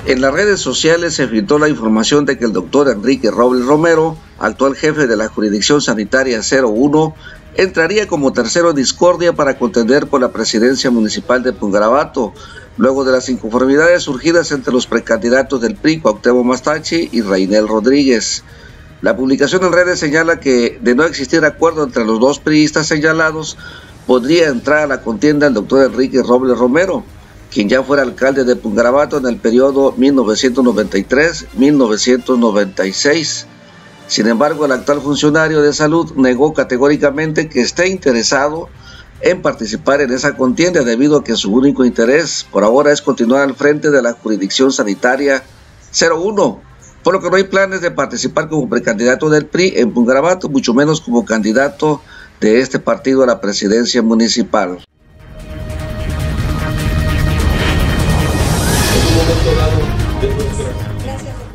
En las redes sociales se filtró la información de que el doctor Enrique Robles Romero, actual jefe de la Jurisdicción Sanitaria 01, entraría como tercero en discordia para contender por la presidencia municipal de Pungarabato, luego de las inconformidades surgidas entre los precandidatos del PRI, Cuauhtémoc Mastachi y Raynel Rodríguez. La publicación en redes señala que, de no existir acuerdo entre los dos priistas señalados, podría entrar a la contienda el doctor Enrique Robles Romero, quien ya fuera alcalde de Pungarabato en el periodo 1993-1996. Sin embargo, el actual funcionario de salud negó categóricamente que esté interesado en participar en esa contienda, debido a que su único interés por ahora es continuar al frente de la Jurisdicción Sanitaria 01, por lo que no hay planes de participar como precandidato del PRI en Pungarabato, mucho menos como candidato de este partido a la presidencia municipal. Gracias.